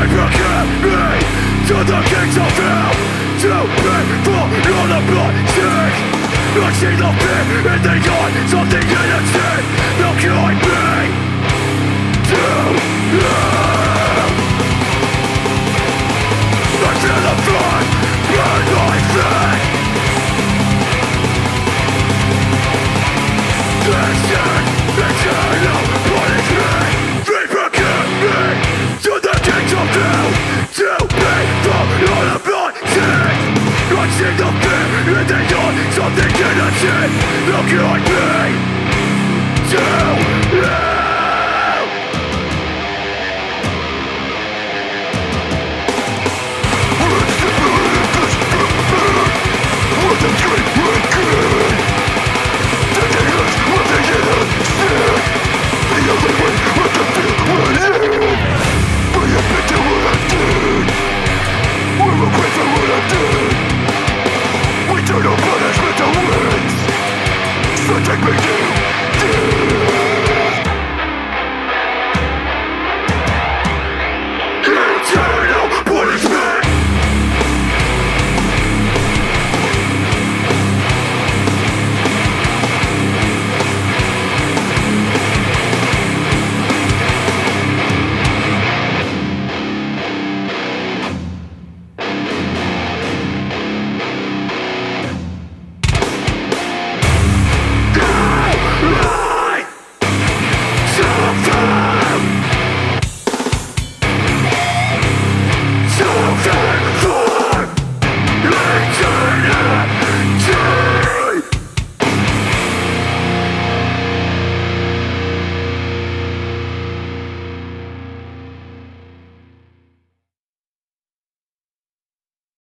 To the gates of hell, to pay for all the bloodshed. I see the fear in the eyes of the innocent. They'll guide me to hell. I feel the blood burn my feet. This is eternal punishment. Repercute me to the gates of hell, to pay for all the bloodshed. I see the fear in the eyes of the innocent. They'll guide me to hell. Eternal punishment awaits. So take me